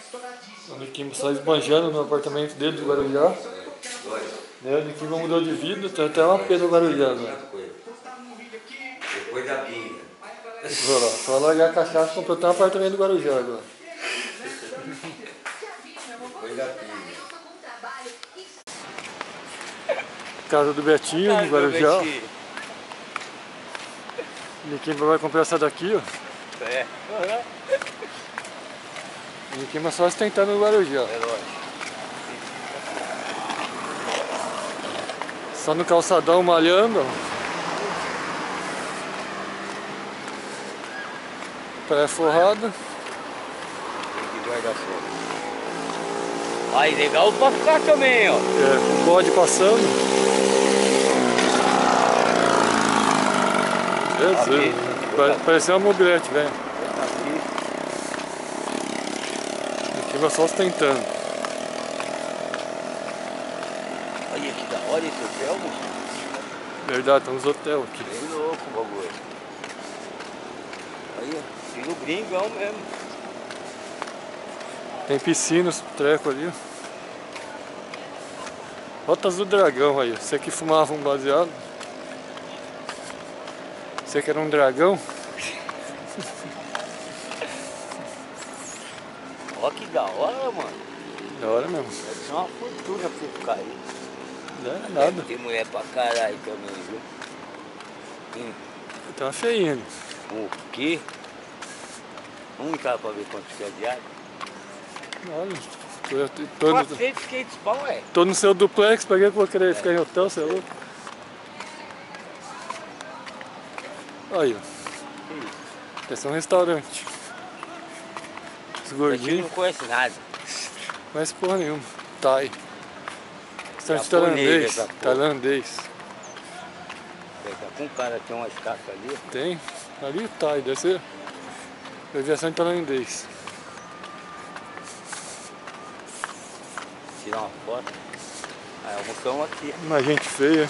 O Niquinho só esbanjando no apartamento dele de Guarujá. Né? O Niquinho mudou de vida, tem até uma pena no Guarujá. Né? Depois da pinga. Vou lá, só largar a cachaça e comprou até um apartamento do Guarujá agora. Depois da pinga. Casa do Betinho, no Guarujá. O Niquinho vai comprar essa daqui, ó. É. O Niquinho vai só ostentando no Guarujá. É lógico. Só no calçadão malhando, ó. Pé forrado. Tem que guardar fogo. Aí, legal pra ficar também, ó. É, o bode passando. Jesus, parecia uma mobilete, velho. Aqui vai só ostentando. Olha que da hora esse hotel, moço. Verdade, tem uns hotéis aqui. Bem louco o bagulho. Aí, estilo gringão mesmo. Tem piscina, os trecos ali. Rotas do Dragão aí. Você que fumava um baseado. Você que era um dragão. Ó que da hora, mano. Da hora mesmo. Deve ser uma fortuna pra você ficar aí. Não é nada. Tem mulher pra caralho também, viu? Tem uma feinha ali. O quê? Vamos entrar pra ver quanto que é diário? Olha, tô no seu duplex, pra que eu vou querer ficar em hotel, você é louco? Aí, ó. Esse é um restaurante. Os Aqui gordinhos. não conhece nada. Mas porra nenhuma. Thai. Restaurante Japonês, tailandês. Tailandês. Tá com um cara, tem uma escada ali. Tem. Ali o Thai, deve ser. Aviação tailandês. Tirar uma foto. Aí almoçamos aqui. Uma gente feia.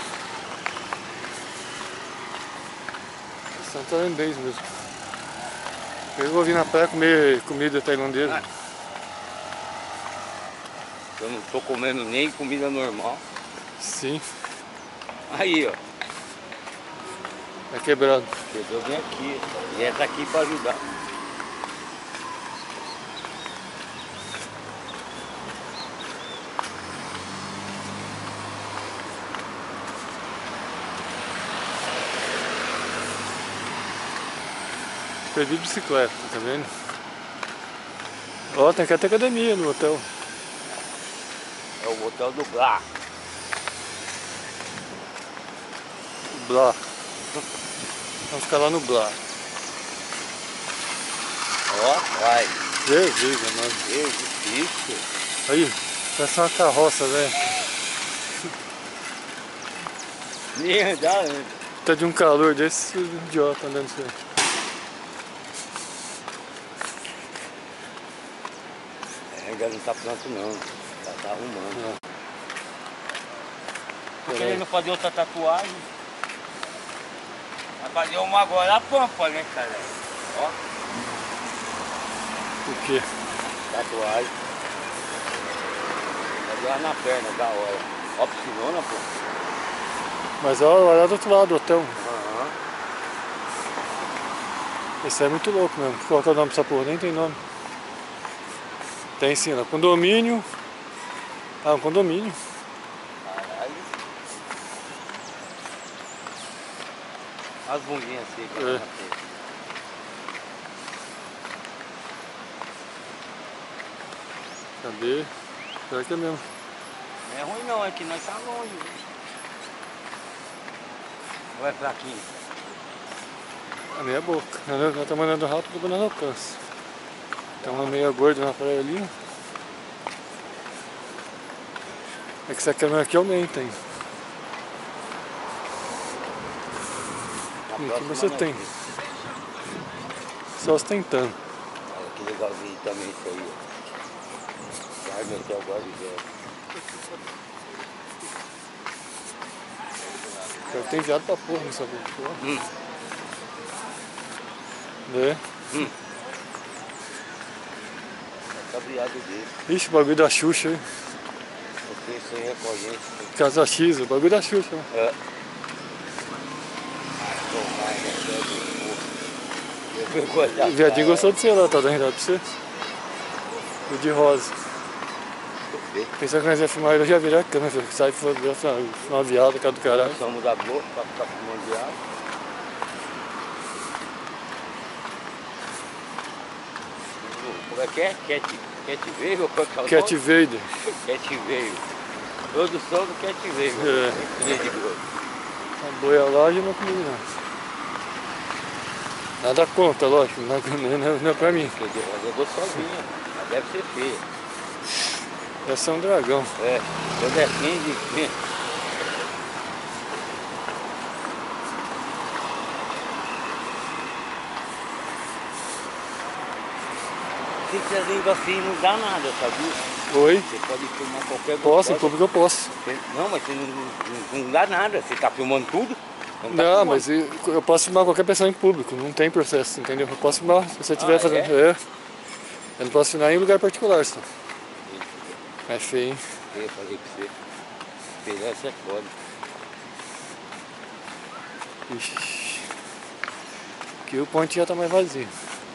São tailandês mesmo. Eu vou vir na praia comer comida tailandesa. Eu não tô comendo nem comida normal. Sim. Aí, ó. É quebrado. Quebrou bem aqui. E ela tá aqui pra ajudar. Perdi bicicleta, tá vendo? Ó, tem até academia no hotel. É o hotel do Blá. Blá. Vamos ficar lá no Blá. Ó, vai. Jesus, mano. Deus, isso. Aí, parece uma carroça, velho. Nem andar, né? Tá de um calor desse idiota andando isso aí. Ainda não tá pronto não. Tá arrumando. Tô Peraí. querendo fazer outra tatuagem. Vai fazer uma agora a pampa, né, cara? Ó, O quê? tatuagem. Fazer uma na perna, da hora. Ó, piscinona, pô. Mas ó, olha do outro lado do hotel. Aham. Esse é muito louco mesmo. Qual que é o nome dessa porra? Nem tem nome. Tem sim, ó. Condomínio. Ah, um condomínio. Caralho. As bunguinhas assim, cara. É. Cadê? Será que é mesmo? Não é ruim não, é que nós tá longe. Ou é fraquinho? A meia boca. Nós estamos andando rápido quando nós alcança. Tem uma meia gorda na praia ali. É que essa câmera aqui aumenta, hein? E aqui você tem. Só ostentando. Olha que legalzinho também isso aí, ó. Vai meter agora e Já tem viado pra porra nessa boca. Né? cabreado dele. Ixi, o bagulho da Xuxa aí. Porque isso aí é com a gente. Casa X, o bagulho da Xuxa. Né? É. O viadinho gostou de ser lá, tá dando risada pra você? O de rosa. Pensou que nós ia filmar ele, eu já virei a câmera, sai fotografando uma viada, cara do caralho. Nós somos da Globo pra ficar filmando viado. Como é que é? Cat veio ou qual que é o Cat nome? Vader. Cat veio. Produção do Cat veio. É. Rede Globo. A boialagem não é comigo não. Nada contra, lógico, não é pra mim. Quer dizer, ela é gostosinha, mas deve ser feia. Deve ser um dragão. É, quando é 15. Se quiser língua assim não dá nada, sabia? Oi? Você pode filmar qualquer Posso, em gostosa. público eu posso. Não, mas você não dá nada, você tá filmando tudo? Você tá Não, filmando. mas eu posso filmar qualquer pessoa em público, não tem processo, entendeu? Eu posso filmar, se você estiver fazendo. É? É. Eu não posso filmar em lugar particular só. É feio, hein? Eu falei pra você. Esperança é foda. Ixi. Aqui o ponte já tá mais vazio.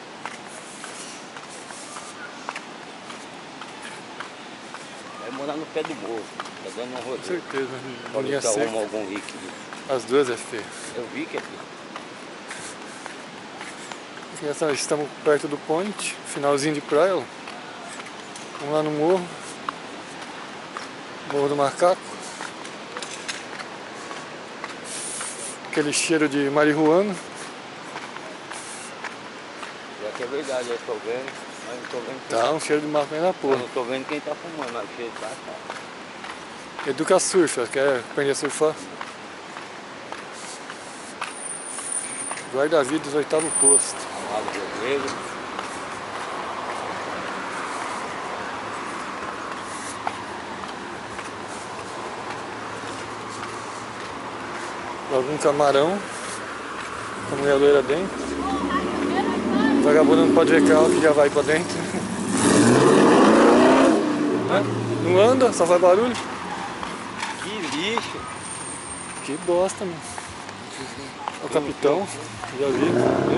Vai morar no pé do morro, tá dando um rolê. Com certeza, Pode linha que arruma seca. algum rico. As duas é feio. Eu vi que é feio. Estamos perto do ponte, finalzinho de praia, ó. Vamos lá no morro. Morro do Macaco. Aquele cheiro de marihuana. Já que é verdade, eu tô vendo, mas não tô vendo quem. Tá, um cheiro de maconha na Eu porra. não tô vendo quem tá fumando, mas o cheiro tá. Educa Surf, quer aprender a surfar? Guarda-vidas, 8º posto. Amado vermelho. Algum camarão. Com a mulher loira dentro. O vagabundo não pode ver carro que já vai pra dentro. Não anda, só faz barulho. Que lixo. Que bosta, mano. É o capitão, já vi.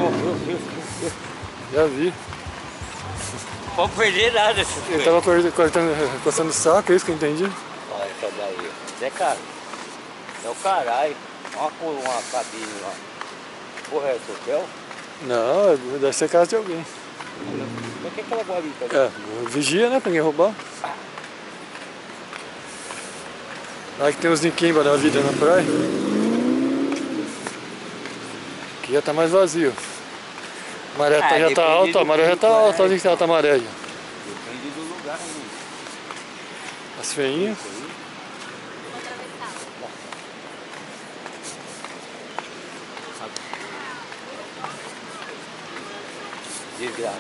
Já vi. Não pode perder nada esse Ele tava coçando o saco, é isso que eu entendi. Olha essa daí. Isso é caro. É o caralho. Uma cabine lá. Porra, é esse hotel? Não, deve ser casa de alguém. Por que aquela guarita ali? É, vigia, né, pra ninguém roubar. Lá que tem os niquimba da vida na praia. Aqui já tá mais vazio. A maré já tá alta, a maré já tá alta, onde que tá a maré aí? Depende do lugar, né? As feinhas. Desgraça.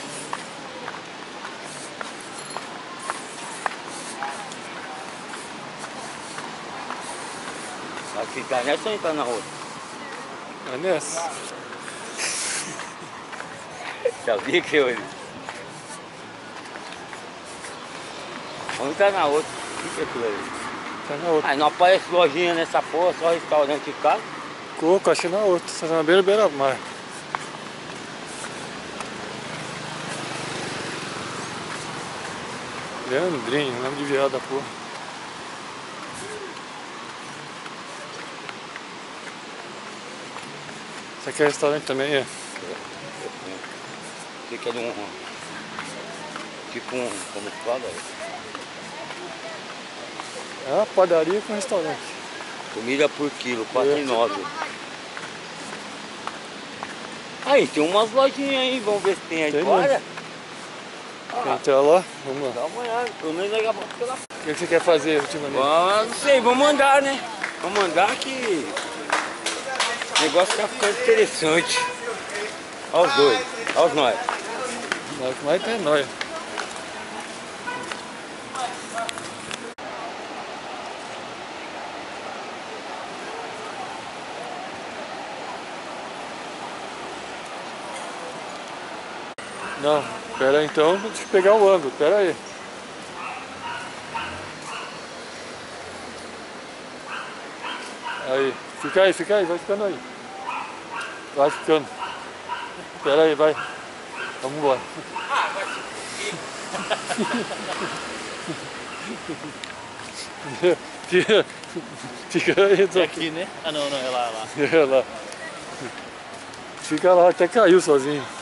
Vai ficar nessa ou entrar na outra? É nessa. Sabia que eu... Vamos entrar na outra. O que é aquilo ali? Tá na outra. Ah, não aparece lojinha nessa porra, só restaurante e casa. Coco, achei na outra. Tá na beira-mar. Leandrinho, nome de viado da porra. Isso aqui é restaurante também, é? Fica num... Tipo um... Como que fala? É uma padaria com restaurante. Comida por quilo, R$4,09. Aí, tem umas lojinhas aí, vamos ver se tem aí Tem fora. Quer entrar lá? Vamos lá. Dá uma olhada, pelo menos daqui a pouco pela... O que você quer fazer ultimamente? Não sei, vamos andar, né? Vamos andar que o negócio tá ficando interessante. Olha os dois, olha os nós. O que mais tem é nóia. Não. Espera aí então, deixa eu pegar o ângulo, espera aí. Aí, fica aí, vai ficando aí. Vai ficando. Espera aí, vai. Vamos embora. Ah, vai Fica aí, então. É aqui, né? Ah, não, é lá, é lá. É lá. Fica lá, até caiu sozinho.